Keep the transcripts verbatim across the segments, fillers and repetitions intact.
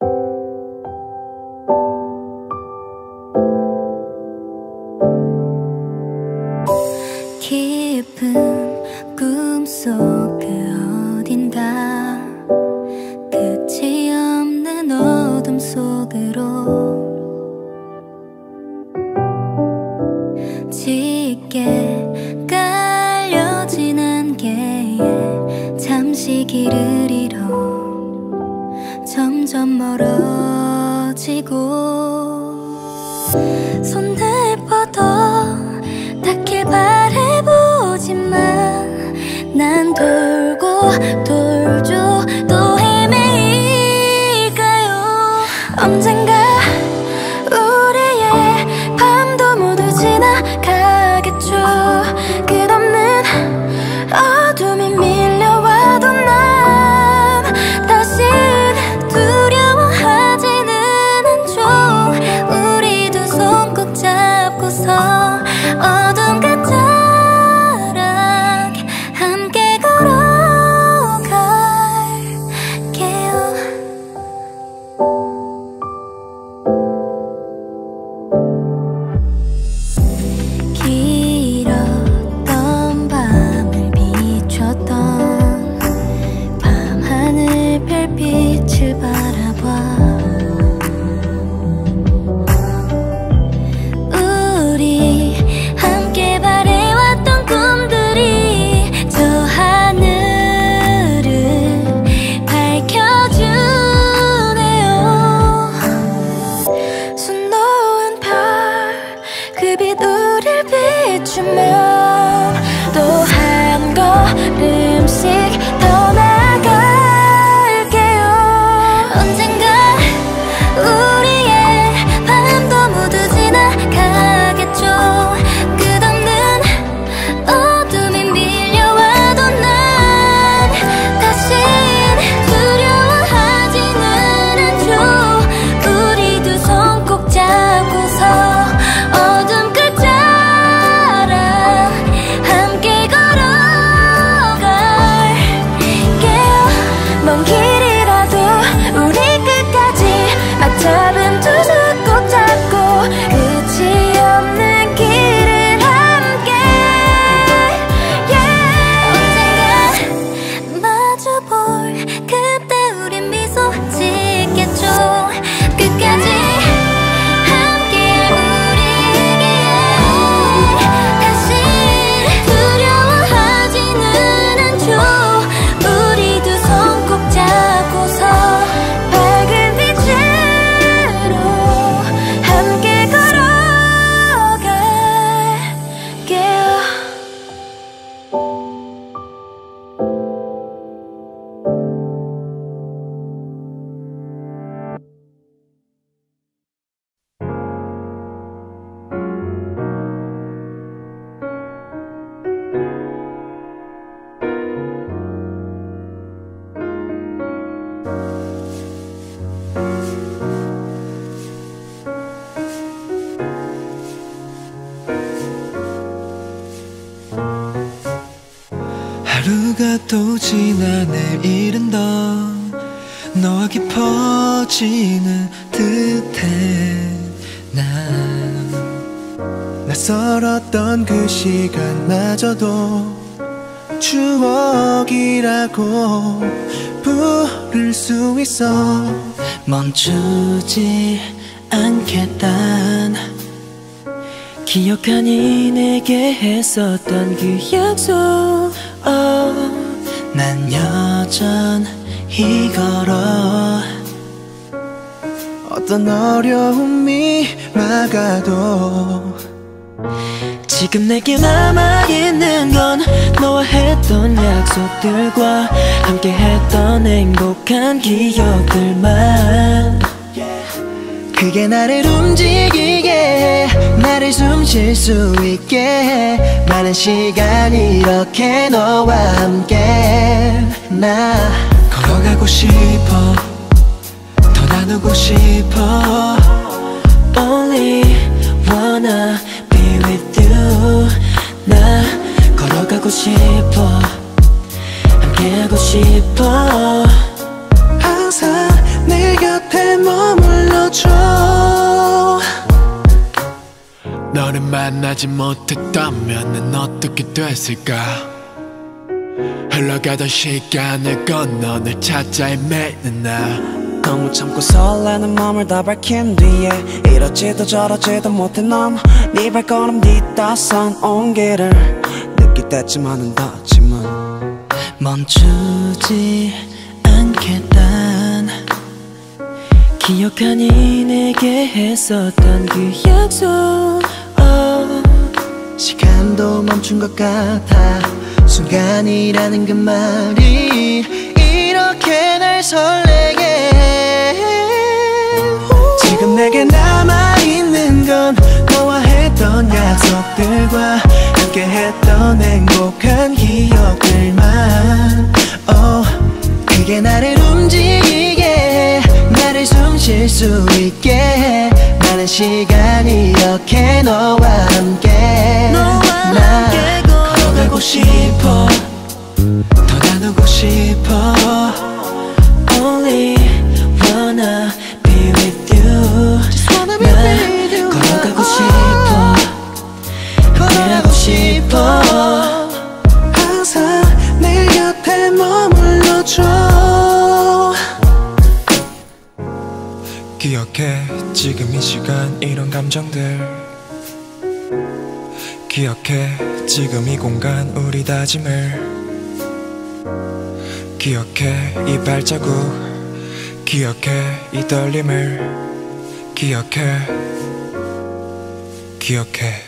깊은 꿈속 그 어딘가 끝이 없는 어둠 속으로 짙게 깔려진 안개에 잠시 길을 잃어 점점 멀어지고 손을 뻗어 닿길 바래보지만 난 돌고 돌죠 또 헤매일까요. 언젠가 우리의 밤도 모두 지나가겠죠. 끝없는 어둠이 밀려와도 난 다신 두려워하지는 않죠. 우리 두 손 꼭 잡고서 어둠 끝자락 함께 걸어갈게요. 길었던 밤을 비췄던 밤하늘 별빛을 바라봐 우리 함께 바래왔던 꿈들이 저 하늘을 밝혀주네요. 숨 놓은 별 그 빛 우릴 비추면 또 한 걸음씩 더 나아갈게요. 언젠가 우리의 밤도 모두 지나가겠죠. 끝없는 어둠이 밀려와도 난 다신 두려워하지는 않죠. 우리 두 손 꼭 잡고서 어둠 끝자락 함께 걸어갈게요. 먼 길이라도 우리 끝까지 맞잡은 두 손 꼭 잡고 끝이 없는 길을 함께 yeah. 언젠가 마주볼 그때 우린 미소 짓겠죠. 끝까지 함께할 우리에게 다신 두려워하지는 않죠. 우리 두 손 꼭 잡고서 밝은 빛으로 함께 걸어갈게요. 하루가 또 지나 내일은 더 너와 깊어지는 듯해. 난 낯설었던 그 시간마저도 추억이라고 부를 수 있어. 멈추지 않겠단 기억하니 내게 했었던 그 약속. oh, 난 여전히 걸어. 어떤 어려움이 막아도 지금 내게 남아있는 건 너와 했던 약속들과 함께 했던 행복한 기억들만. 그게 나를 움직이게 해, 나를 숨 쉴 수 있게 해. 많은 시간 이렇게 너와 함께 나 걸어가고 싶어. 더 나누고 싶어. Only wanna be with you. 나 걸어가고 싶어. 함께하고 싶어. 항상 내 곁에 곁에 머물러줘. 너를 만나지 못했다면 난 어떻게 됐을까. 흘러가던 시간을 건너 널 찾아 헤매는 나. 너무 참고 설레는 맘을 다 밝힌 뒤에 이러지도 저러지도 못해 넌 네 발걸음 뒤따선 온 길을 느낄 때쯤만은 닿지만 멈추지 않겠단 기억하니 내게 했었던 그 약속. oh. 시간도 멈춘 것 같아. 순간이라는 그 말이 이렇게 날 설레게 해. 지금 내게 남아있는 건 너와 했던 약속들과 함께했던 행복한 기억들만. oh, 그게 나를 움직이게 해. 나를 숨 쉴 수 있게 해. 많은 시간 이렇게 너와 함께 너와 함께 걸어가고 싶어. 더 나누고 싶어. Only wanna be with you. wanna be with you. 걸어가고 싶어. 걸어가고 싶어. 항상 내 곁에 머물러줘. 기억해 지금 이 시간 이런 감정들. 기억해 지금 이 공간 우리 다짐을. 기억해 이 발자국. 기억해 이 떨림을. 기억해 기억해.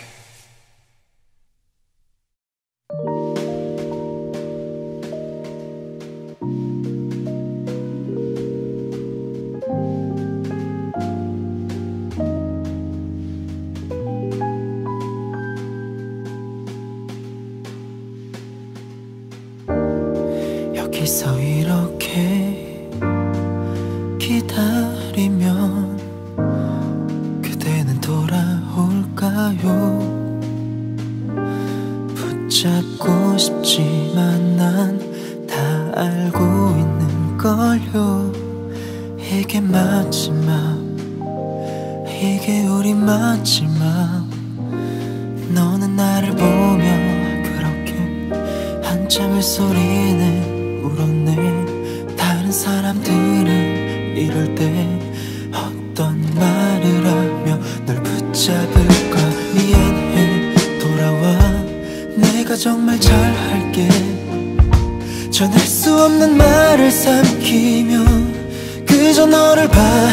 여기서 이렇게 기다리면 그대는 돌아올까요? 붙잡고 싶지만 난 다 알고 있는걸요. 이게 마지막, 이게 우리 마지막. 너는 나를 보며 그렇게 한참을 소리내 울었네. 다른 사람들은 이럴 때 어떤 말을 하며 널 붙잡을까. 미안해 돌아와. 내가 정말 잘할게. 전할 수 없는 말을 삼키며 그저 너를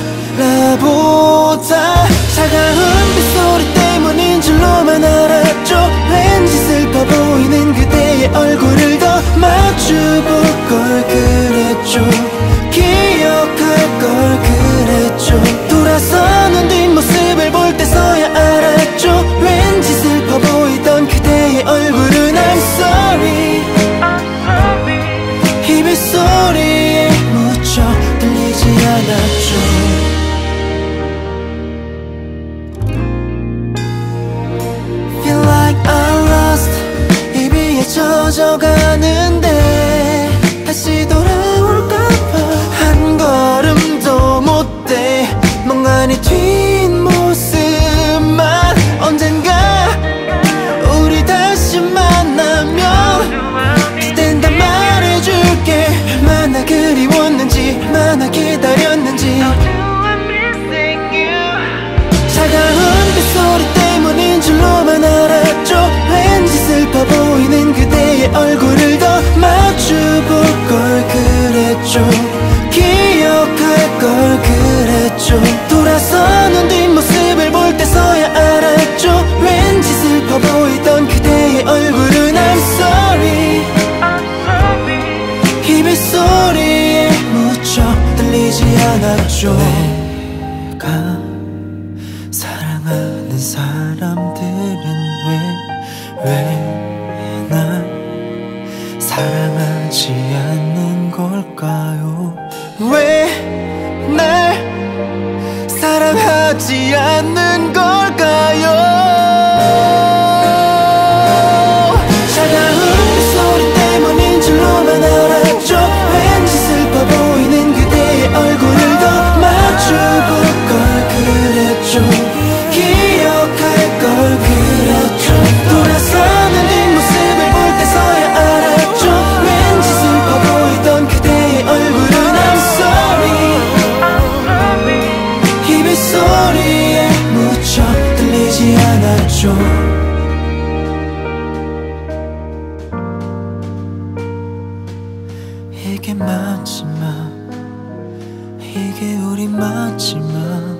바라보다. 차가운 빗소리 때문인 줄로만 알았죠. 왠지 슬퍼 보이는 그대의 얼굴을 더 마주볼 걸 그랬죠. 기억할 걸 그랬죠. 돌아서는 뒷모습을 볼 때서야 알았죠. 왠지 슬퍼 보이던 그대의 얼굴은 I'm sorry. 이 빗소리에 묻혀 들리지 않았죠. Feel like I'm lost. 이 비에 젖어가는데 다시 돌아올까봐 한 걸음도 못 돼. 멍하니 뒷모습만. 언젠가 우리 다시 만나면 그땐 다 말해줄게. 얼마나 그리웠는지, 얼마나 기다렸는지. 차가운 빗소리 때문인 줄로만 알았죠. 왠지 슬퍼 보이는 그대의 얼굴을 더 마주볼 걸 그랬죠. 기억할 걸 그랬죠. 돌아서는 뒷모습을 볼 때서야 알았죠. 왠지 슬퍼 보이던 그대의 얼굴은 I'm sorry. 이 빗소리에 묻혀 들리지 않았죠. 내가 사랑하는 사람들은 왜, 왜 날 사랑하지 않는 걸까요? 왜 날 사랑하지 않는 걸까요? 차가운 빗소리 때문인 줄로만 알았죠. 왠지 슬퍼 보이는 그대의 얼굴을 더 마주 해줘. 이게 마지막, 이게 우리 마지막.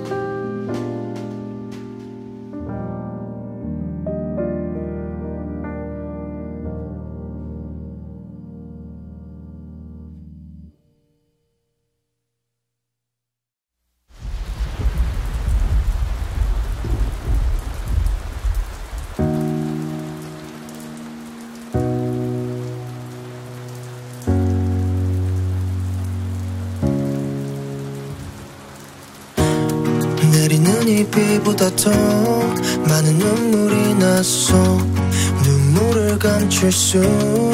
내리는 이 비보다 더 많은 눈물이 났어. 눈물을 감출 수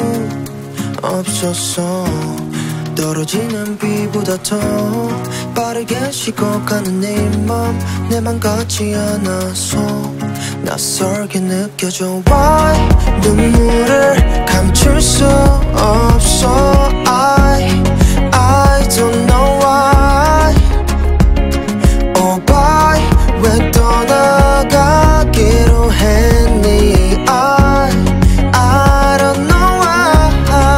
없었어. 떨어지는 비보다 더 빠르게 식어가는 네 맘 내 맘 같지 않아서 낯설게 느껴져. Why 눈물을 감출 수 없어. I, I don't know why. Oh bye 왜 떠나가기로 했니. I, I don't know why.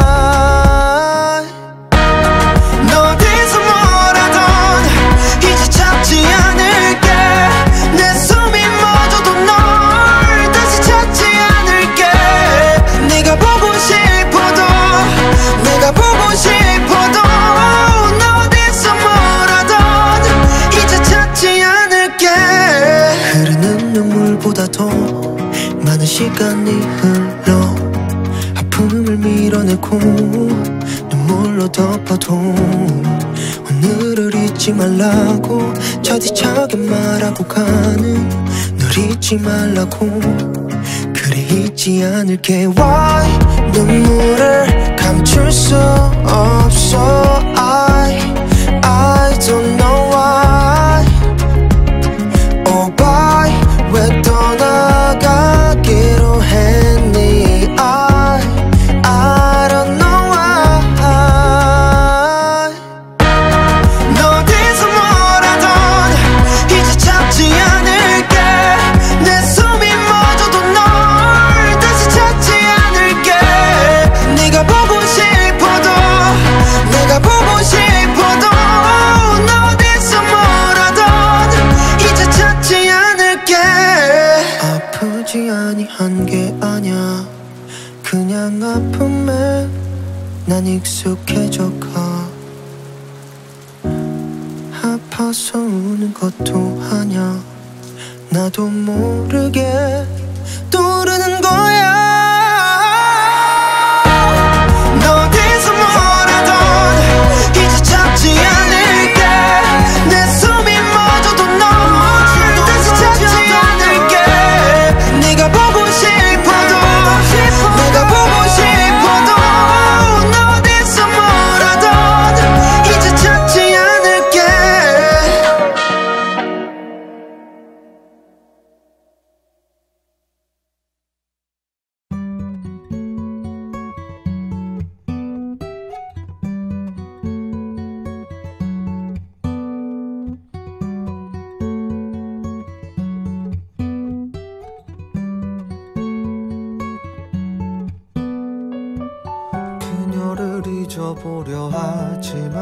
너 어디서 뭐라던 이제 찾지 않을게. 내 숨이 멎어도 널 다시 찾지 않을게. 네가 보고 싶어도 내가 보고 싶어도 너 어디서 뭐라던 이제 찾지 않을게. 흐르는 눈물보다 더 많은 시간이 흘러 아픔을 밀어내고 눈물로 덮어도 오늘을 잊지 말라고 차디차게 말하고 가는 널 잊지 말라고. 그래 잊지 않을게. Why 눈물을 감출 수 없어. I, I don't know why. Oh bye 왜 떠나가기로 했니. I, I don't know why. 너 어디서 뭐라던 이제 찾지 않을게. 내 숨이 멎어도 널 다시 찾지 않을게. 네가 보고 싶어도 내가 보고 싶어도 너 어디서 뭐라던 이제 찾지 않을게. 아프지 아니한 게 아냐. 그냥 아픔에 난 익숙해져가. 아파서 우는 것도 아냐. 나도 모르게 떠오르는 거야. 너 어디서 뭐라던 이제 찾지 않을게. 내 숨이 멎어도 널 다시 찾지 않을게. 네가 보고 싶어도 내가 보고 싶어도 너 어디서 뭐라던 이제 찾지 않을게. 그녀를 잊어보려 하지만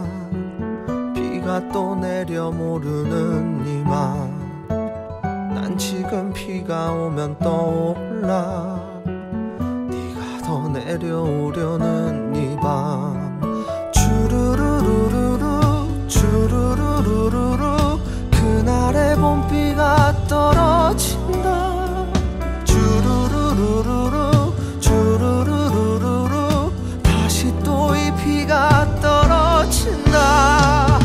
비가 또 내려 모르는 이맘. 난 지금 비가 오면 떠올라. 네가 더 내려오려는 이 밤. 주르르르르르 주르르르르르 그날의 봄비가 떨어진다. 주르르르르르 주르르르르르 다시 또 이 비가 떨어진다.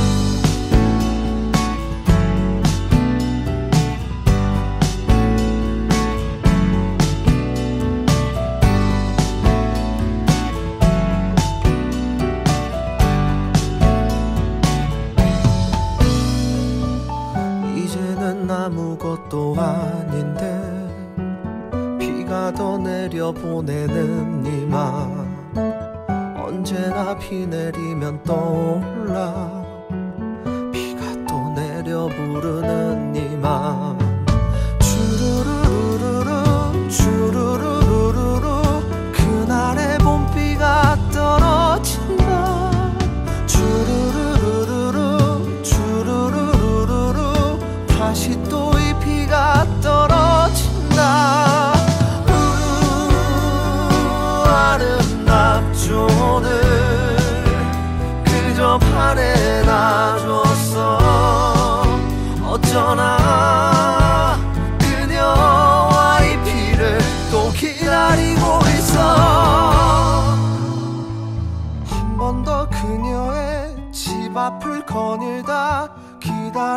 이제는 아무것도 아닌데 비가 더 내려 보내는 이 맘. 언제나 비 내리면 떠올라. 비가 또 내려 부르는 이 맘. 주르르르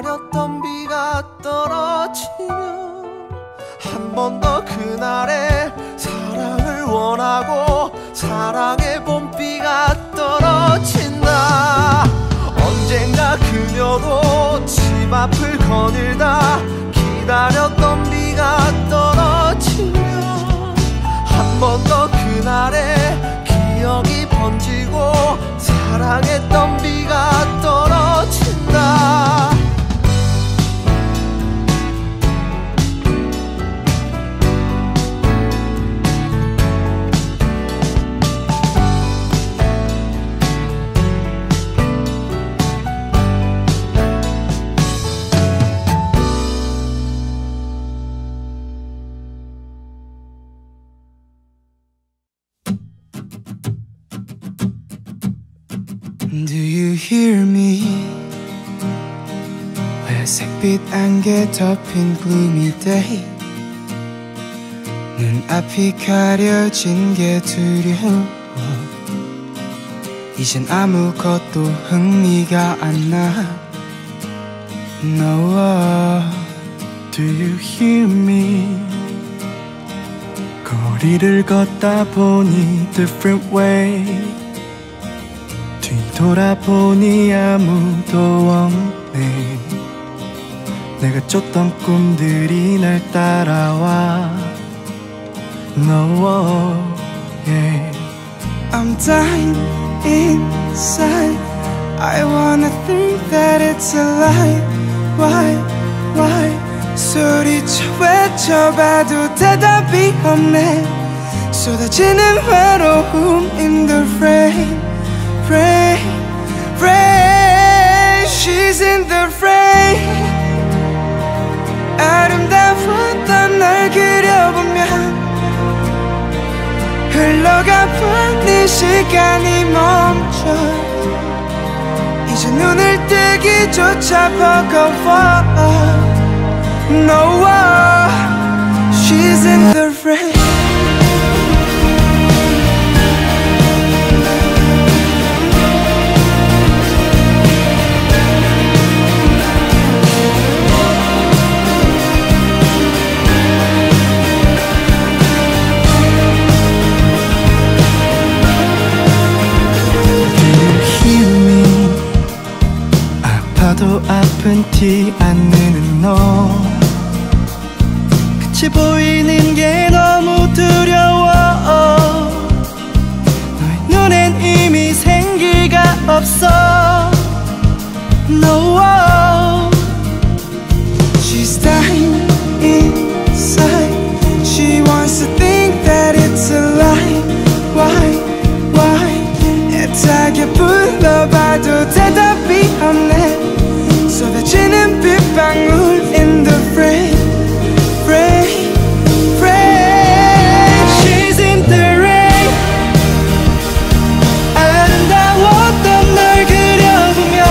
기다렸던 비가 떨어지면 한 번 더 그날의 사랑을 원하고 사랑의 봄비가 떨어진다. 언젠가 그녀도 집 앞을 거닐다 기다렸던 비가 떨어지면 한 번 더 그날의 기억이 번지고 사랑했던 비가 떨어진다. Do you hear me? 회색빛 안개 덮인 gloomy day 눈앞이 가려진 게 두려워 이젠 아무것도 흥미가 안 나. No. Do you hear me? 거리를 걷다 보니 different way 뒤돌아보니 아무도 없네. 내가 쫓던 꿈들이 날 따라와. No, yeah. I'm dying inside. I wanna think that it's a lie. Why, why? 소리쳐 외쳐봐도 대답이 없네. 쏟아지는 외로움 in the rain. Rain, rain, she's in the rain. 아름다웠던 날 그려보며 흘러가본 이 시간이 멈춰. 이제 눈을 뜨기조차 버거워. No, she's in the rain. 아파도 아픈 티 안 내는 너 끝이 보이는 게 너무 두려워. 너의 눈엔 이미 생기가 없어. No. She's dying inside. She wants to think that it's a lie. Why, why? 애타게 불러봐도 대답이 없네. 쏟아지는 빗방울 in the rain. Rain, rain. She's in the rain. 아름다웠던 널 그려보며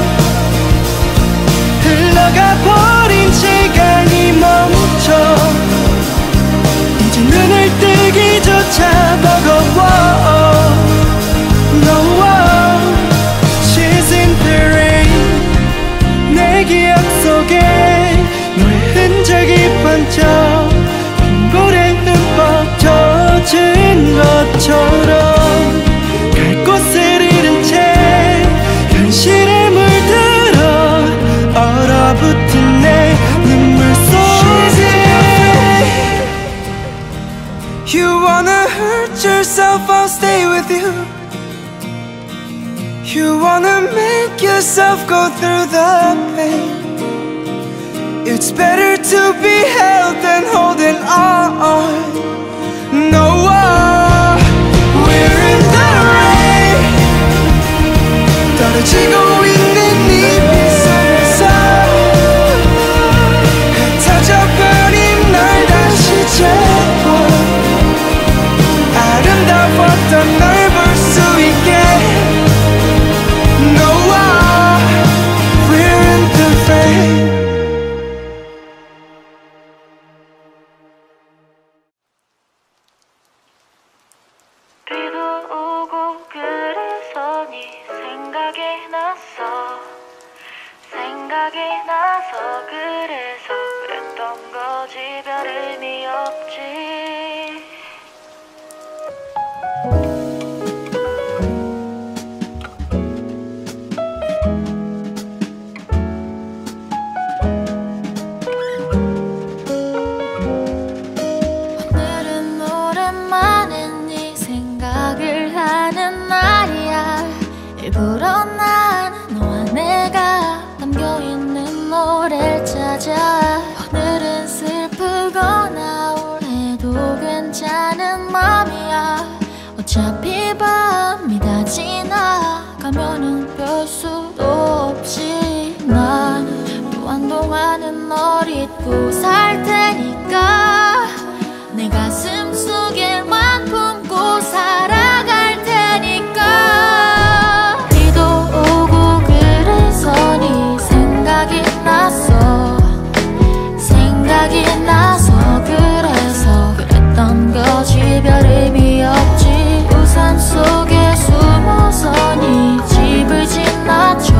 흘러가버린 시간이 멈춰. 이제 눈을 뜨기조차 버거워. No, she's in the rain. 내 기억 속에 너의 흔적이 번져 빈볼에 흠뻑 젖은 것처럼 갈 곳을 잃은 채 현실에 물들어 얼어붙은 내 눈물 속에. You wanna hurt yourself, I'll stay with you. You wanna make yourself go through the pain. It's better to be held than holding on. No, we're in the rain. 떨어지고 있는 이 빛속에서 흩어져버린 널 다시 잡고 아름다웠던 널 볼 수 있게. 별 의미 없지. 오늘은 오랜만에 네 생각을 하는 날이야. 일부러 난 너와 내가 담겨있는 노래를 찾아. 오늘은 슬프거나 우울해도 괜찮은 맘이야. 어차피 밤이 다 지나가면은 별 수도 없지. 난 또 한동안은 널 잊고 살 테니까 내 가슴 속에만 품고 살아갈 테니까. 비도 오고 그래서 네 생각이 났어. 생각이 나서 그래서 그랬던 거지. 별 의미 없지. 우산 속에 숨어서 네 집을 지나쳐.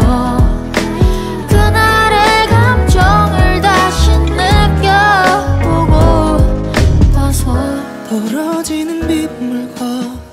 그날의 감정을 다시 느껴보고 봐서. 떨어지는 빗물과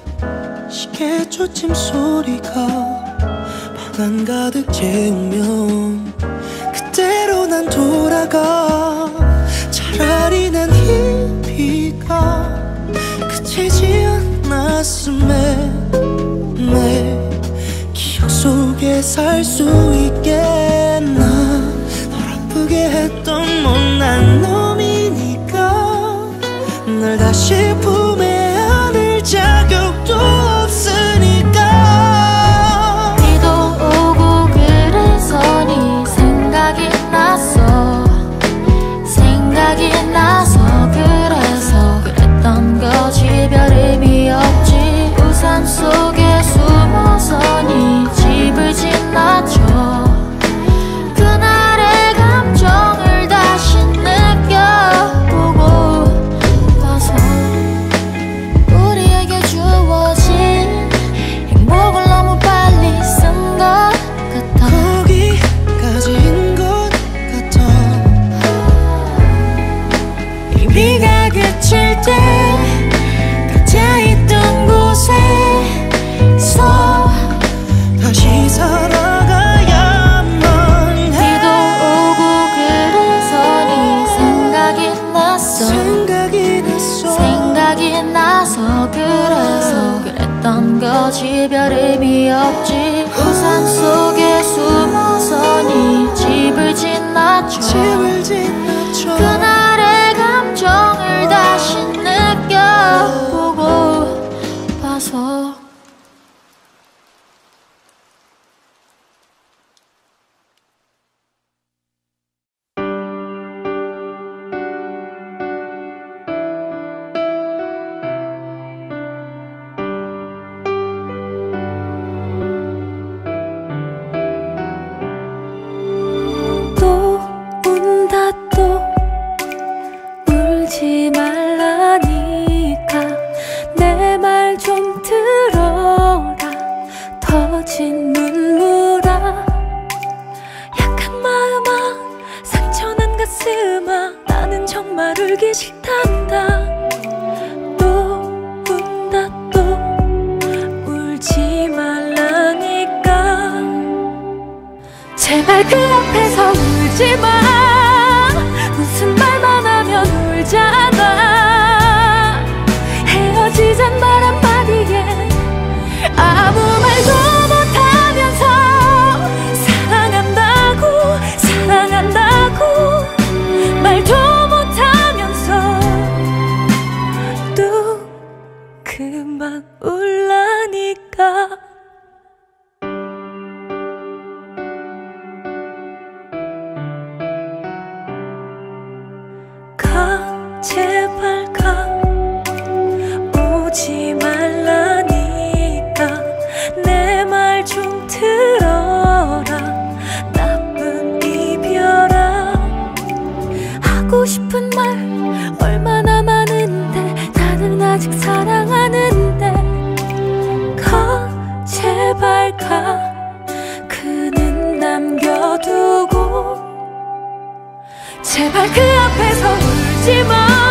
시계초침 소리가 방 안 가득 채우면 그때로 난 돌아가. 차라리 난 이 비가 그치지 않았음에 내 기억 속에 살 수 있겠나. 널 아프게 했던 못난 놈이니까 널 다시 품에 안을 자격도 없으니까. 비도 오고 그래서 네 생각이 났어. 생각이 나서 그래서 그랬던 거지. 별 의미 없지. 우산 속에 숨어서 네 집을 지나쳐. 그날의 감정을 다시 느껴보고 봐서. 우리에게 주어진 행복을 너무 빨리 쓴 것 같아. 거기까지인 것 같아. 이 비가 그칠 때 갇혀있던 곳에서 다시 살아가야만 해. 비도 오고 그래서 네 생각이 났어. 생각이 났어. 생각이 나서 그래서 그랬던 거지. 별 의미 없지. 우산 속에 숨어서 네 집을 지나쳐. 집을 지나쳐. 그날의 감정을 다시 느껴보고 봐서. 또 운다 또 울지 말라니까. 내 말 좀 들어라. 터진 눈물아. 약한 마음아 상처난 가슴아. 나는 정말 울기 싫단다. 또 운다 또 울지 말라니까. 제발 그 앞에서 울지마. 무슨 말만 하면 울잖아. 헤어지잔 말 한마디에 아무 말도 못하면서 사랑한다고 사랑한다고 말도 못하면서 또 그만 울라니까. 가 제발 가. 오지 말라니까. 내 말 좀 들어라. 나쁜 이별아. 하고 싶은 말 얼마나 많은데 나는 아직 사랑하는데. 가 제발 가. 그는 남겨두고. 제발 그 앞에서 울지마.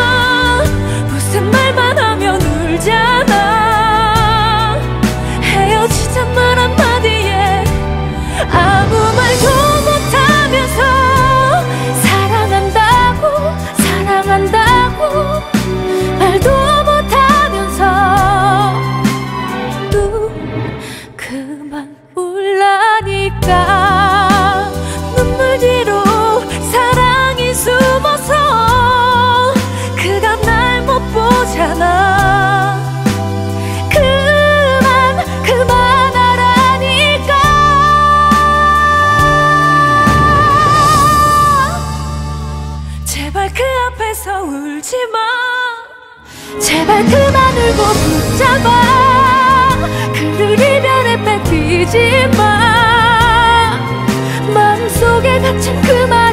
제발 그 앞에서 울지 마. 제발 그만 울고 붙잡아. 그를 이별에 뺏기지 마. 마음속에 갇힌 그 말